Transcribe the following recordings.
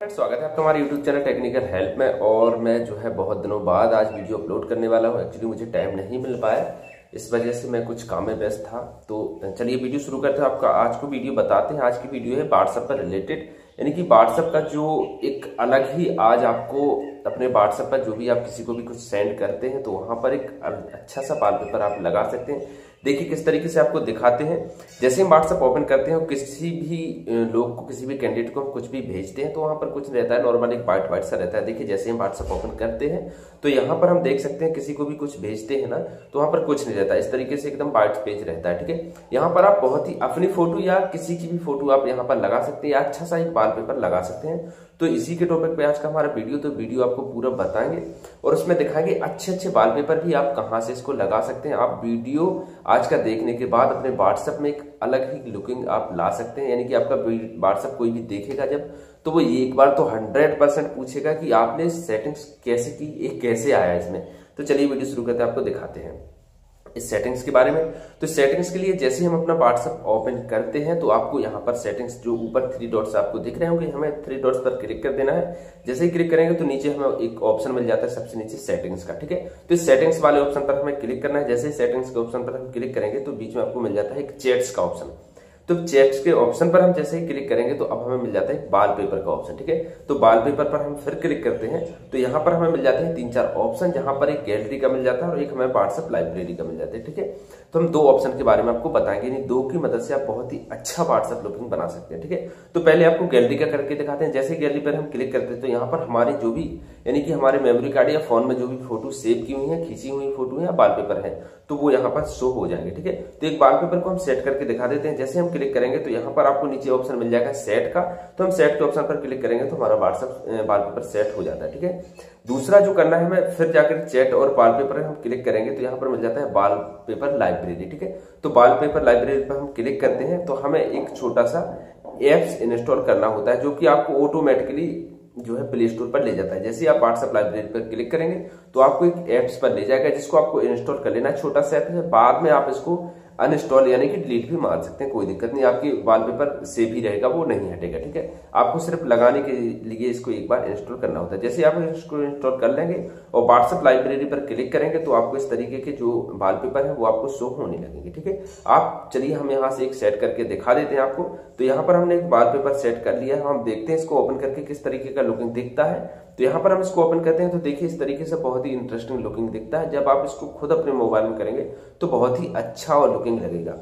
स्वागत है आपका हमारे YouTube चैनल टेक्निकल हेल्प में। और मैं जो है बहुत दिनों बाद आज वीडियो अपलोड करने वाला हूँ। एक्चुअली मुझे टाइम नहीं मिल पाया, इस वजह से मैं कुछ काम में व्यस्त था। तो चलिए वीडियो शुरू करते हैं। आपका आज को वीडियो बताते हैं। आज की वीडियो है व्हाट्सएप पर रिलेटेड, यानी कि व्हाट्सएप का जो एक अलग ही आज आपको अपने व्हाट्सएप पर जो भी आप किसी को भी कुछ सेंड करते हैं तो वहां पर एक अच्छा सा वॉलपेपर आप लगा सकते हैं। देखिए किस तरीके से आपको दिखाते हैं। जैसे हम व्हाट्सएप ओपन करते हैं और किसी भी लोग को, किसी भी कैंडिडेट को हम कुछ भी भेजते हैं तो वहां पर कुछ नहीं रहता है, नॉर्मल एक वाइट वाइट सा रहता है। देखिए जैसे हम व्हाट्सएप ओपन करते हैं तो यहाँ पर हम देख सकते हैं किसी को भी कुछ भेजते हैं ना तो वहां पर कुछ नहीं रहता, इस तरीके से एकदम वाइट पेज रहता है। ठीक है, यहाँ पर आप बहुत ही अपनी फोटो या किसी की भी फोटो आप यहाँ पर लगा सकते हैं या अच्छा सा एक वॉलपेपर लगा सकते हैं। तो इसी के टॉपिक पे आज का हमारा वीडियो, तो वीडियो आपको पूरा बताएंगे और उसमें दिखाएंगे अच्छे अच्छे वॉलपेपर भी आप कहां से इसको लगा सकते हैं। आप वीडियो आज का देखने के बाद अपने व्हाट्सएप में एक अलग ही लुकिंग आप ला सकते हैं, यानी कि आपका व्हाट्सएप कोई भी देखेगा जब तो वो एक बार तो 100% पूछेगा कि आपने सेटिंग्स कैसे की, ये कैसे आया इसमें। तो चलिए वीडियो शुरू करते हैं, आपको दिखाते हैं इस सेटिंग्स के बारे में। तो सेटिंग्स के लिए जैसे हम अपना व्हाट्सएप ओपन करते हैं तो आपको यहाँ पर सेटिंग्स जो ऊपर 3 डॉट्स आपको दिख रहे होंगे, हमें 3 डॉट्स पर क्लिक कर देना है। जैसे ही क्लिक करेंगे तो नीचे हमें एक ऑप्शन मिल जाता है सबसे नीचे सेटिंग्स का। ठीक है, तो इस सेटिंग्स वाले ऑप्शन पर हमें क्लिक करना है। जैसे ही सेटिंग्स के ऑप्शन पर हम क्लिक करेंगे तो बीच में आपको मिल जाता है एक चैट्स का ऑप्शन। तो चैट्स के ऑप्शन पर हम जैसे ही क्लिक करेंगे तो अब हमें मिल जाता है वॉलपेपर का ऑप्शन। ठीक है, तो वॉलपेपर पर हम फिर क्लिक करते हैं तो यहाँ पर हमें मिल जाते हैं 3-4 ऑप्शन, जहां पर एक गैलरी का मिल जाता है और एक हमें व्हाट्सएप लाइब्रेरी का मिल जाता है। ठीक है, तो हम 2 ऑप्शन के बारे में आपको बताएंगे, इन 2 की मदद से आप बहुत ही अच्छा व्हाट्सएप लुकिंग बना सकते हैं। ठीक है, तो पहले आपको गैलरी का करके दिखाते हैं। जैसे गैलरी पर हम क्लिक करते हैं तो यहाँ पर हमारी जो भी, यानी कि हमारे मेमोरी कार्ड या फोन में जो भी फोटो सेव की हुई है, खींची हुई फोटो है या वॉलपेपर है तो वो यहाँ पर शो हो जाएंगे। ठीक है, तो एक वॉलपेपर को हम सेट करके दिखा देते हैं। जैसे हम क्लिक करेंगे तो यहाँ पर आपको नीचे ऑप्शन मिल जाएगा सेट का, तो हम सेट के ऑप्शन पर क्लिक करेंगे तो हमारा व्हाट्सएप वॉलपेपर सेट हो जाता है। ठीक है, दूसरा जो करना है हमें, फिर जाकर चैट और वॉलपेपर हम क्लिक करेंगे तो यहाँ पर मिल जाता है वॉलपेपर लाइब्रेरी। ठीक है, तो वॉलपेपर लाइब्रेरी पर हम क्लिक करते हैं तो हमें एक छोटा सा एप्स इंस्टॉल करना होता है जो कि आपको ऑटोमेटिकली जो है प्ले स्टोर पर ले जाता है। जैसे आप व्हाट्सएप लाइब्रेरी पर क्लिक करेंगे तो आपको एक एप्स पर ले जाएगा जिसको आपको इंस्टॉल कर लेना है। छोटा सा ऐप है, बाद में आप इसको अनइंस्टॉल यानी कि डिलीट भी मार सकते हैं, कोई दिक्कत नहीं, आपकी वॉलपेपर सेव ही रहेगा, वो नहीं हटेगा। ठीक है, आपको सिर्फ लगाने के लिए इसको एक बार इंस्टॉल करना होता है। जैसे आप इसको इंस्टॉल कर लेंगे और व्हाट्सएप लाइब्रेरी पर क्लिक करेंगे तो आपको इस तरीके के जो वॉलपेपर है वो आपको शो होने लगेंगे। ठीक है, आप चलिए हम यहाँ से एक सेट करके दिखा देते हैं आपको। तो यहाँ पर हमने एक वॉलपेपर सेट कर लिया है, हम देखते हैं इसको ओपन करके किस तरीके का लुकिंग दिखता है। तो यहाँ पर हम इसको ओपन करते हैं तो देखिए इस तरीके से बहुत ही इंटरेस्टिंग लुकिंग दिखता है। जब आप इसको खुद अपने मोबाइल में करेंगे तो बहुत ही अच्छा और लुकिंग लगेगा।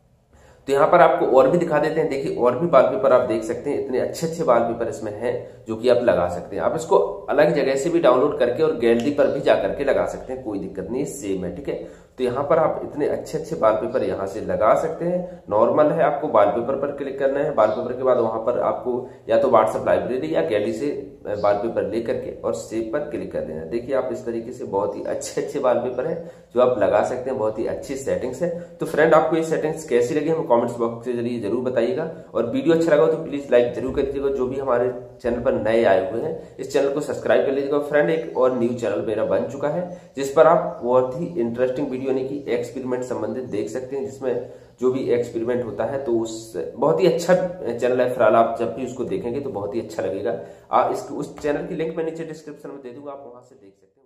तो यहाँ पर आपको और भी दिखा देते हैं। देखिए और भी वॉलपेपर आप देख सकते हैं, इतने अच्छे अच्छे वॉलपेपर इसमें हैं जो कि आप लगा सकते हैं। आप इसको अलग जगह से भी डाउनलोड करके और गैलरी पर भी जाकर के लगा सकते हैं, कोई दिक्कत नहीं, सेम है। ठीक है, तो यहाँ पर आप इतने अच्छे अच्छे वॉलपेपर यहाँ से लगा सकते हैं। नॉर्मल है, आपको वॉलपेपर पर क्लिक करना है। वॉलपेपर के बाद वहां पर आपको या तो व्हाट्सएप लाइब्रेरी या गैलरी से वॉलपेपर लेकर के और सेव पर क्लिक कर देना। देखिए आप इस तरीके से बहुत ही अच्छे अच्छे वॉलपेपर है जो आप लगा सकते हैं, बहुत ही अच्छी सेटिंग्स है। तो फ्रेंड आपको ये सेटिंग्स कैसी लगी हमें कमेंट्स बॉक्स के जरिए जरूर बताइएगा और वीडियो अच्छा लगा तो प्लीज लाइक जरूर कर दीजिएगा। जो भी हमारे चैनल पर नए आए हुए हैं इस चैनल को सब्सक्राइब कर लीजिएगा। फ्रेंड एक और न्यू चैनल मेरा बन चुका है जिस पर आप बहुत ही इंटरेस्टिंग वीडियो यानी कि एक्सपेरिमेंट संबंधित देख सकते हैं, जिसमें जो भी एक्सपेरिमेंट होता है तो उस बहुत ही अच्छा चैनल है। फिलहाल आप जब भी उसको देखेंगे तो बहुत ही अच्छा लगेगा। आप उस चैनल की लिंक मैं नीचे डिस्क्रिप्शन में दे दूंगा, आप वहां से देख सकते हैं।